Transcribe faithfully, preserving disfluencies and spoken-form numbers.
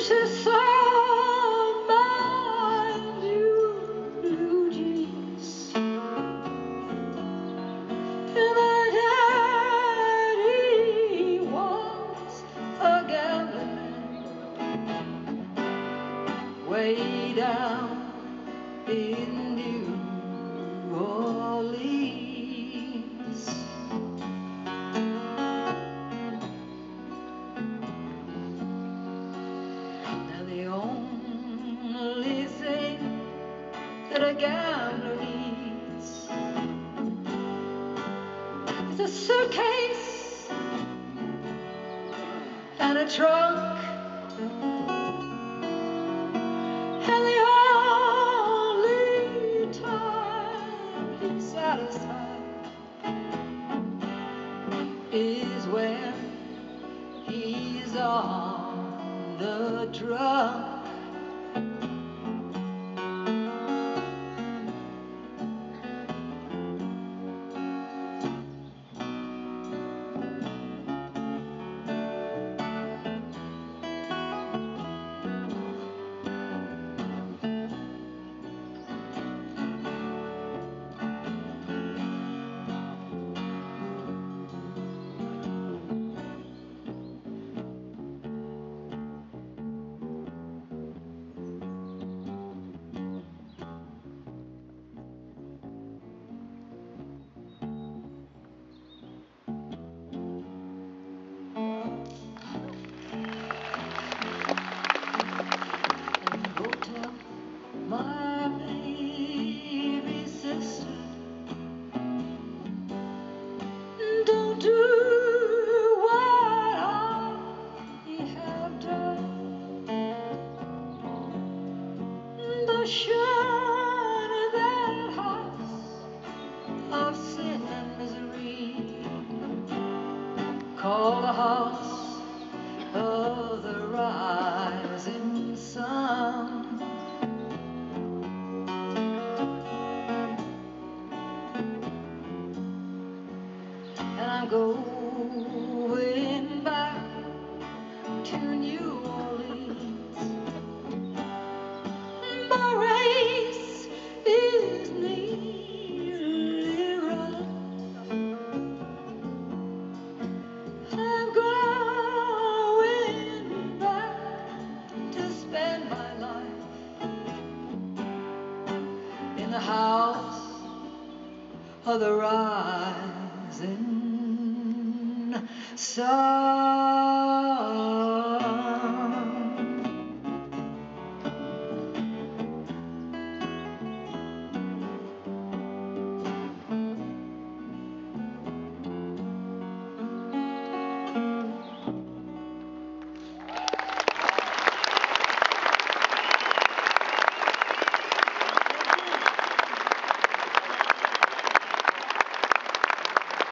she saw my new blue jeans, and my daddy was a gambling man way down in New Orleans. Now the only thing that a gambler needs is a suitcase and a trunk, and the only time he's satisfied is when he's on the drunk. My baby sister, don't do what I have done, but shun that house of sin and misery, called the house of the rising sun. And I'm going back to New Orleans. My race is nearly run. I'm going back to spend my life in the house of the rising sun.